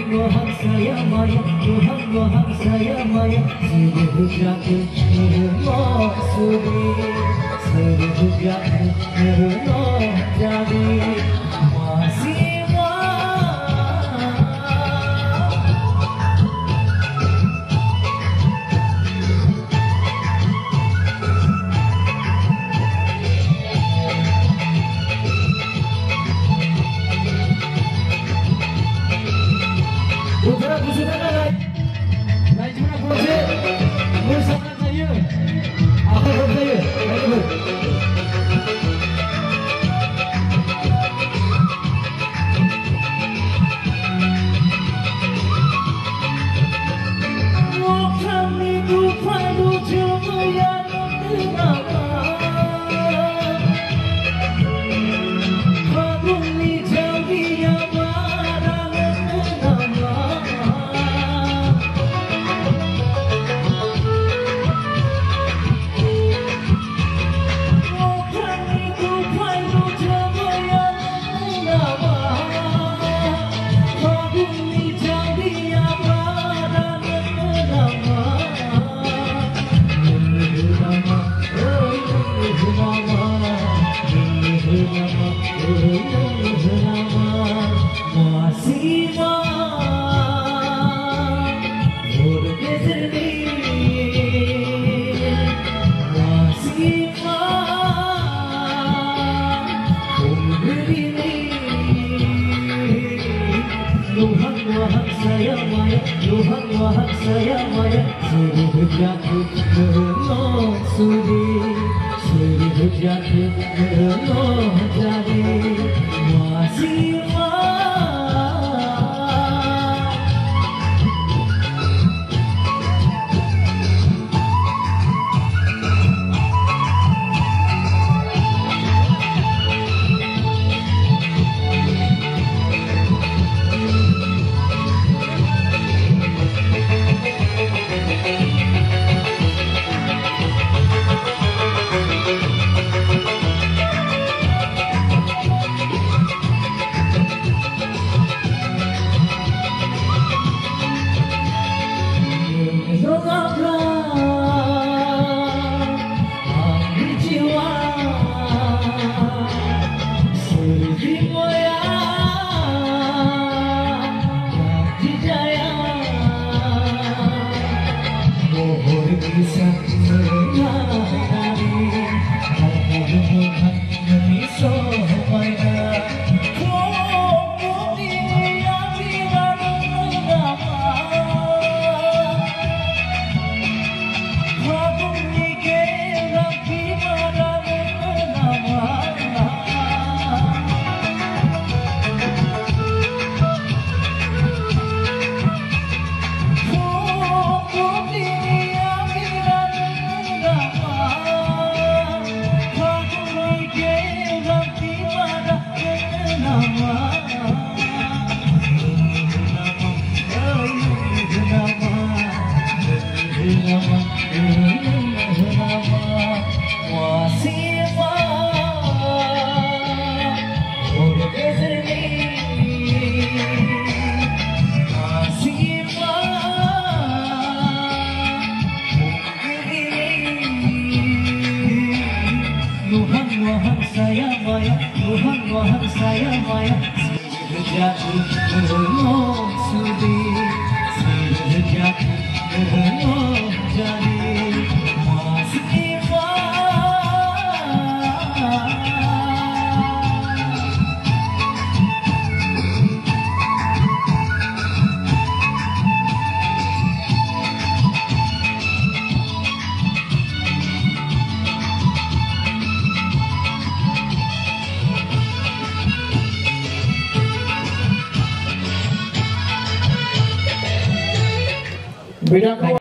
Tuhan saya maya, Tuhan saya maya, seluruh jagat merenung sudi, seluruh jagat merenung jadi masih. Putra pusaka naik cuma proses bersama saya. Apa saya? Baik. Kami lupa lucu yang kenapa Agung ni jadi yang marah kenapa Kami lupa lucu yang kenapa Agung ni jadi yang marah kenapa Tuhan saya maya, seluruh jagat merenung sudi, seluruh jagat merenung jadi masih. Tuhan saya maya, seluruh jagat merenung sudi, seluruh jagat merenung jadi masih. Beda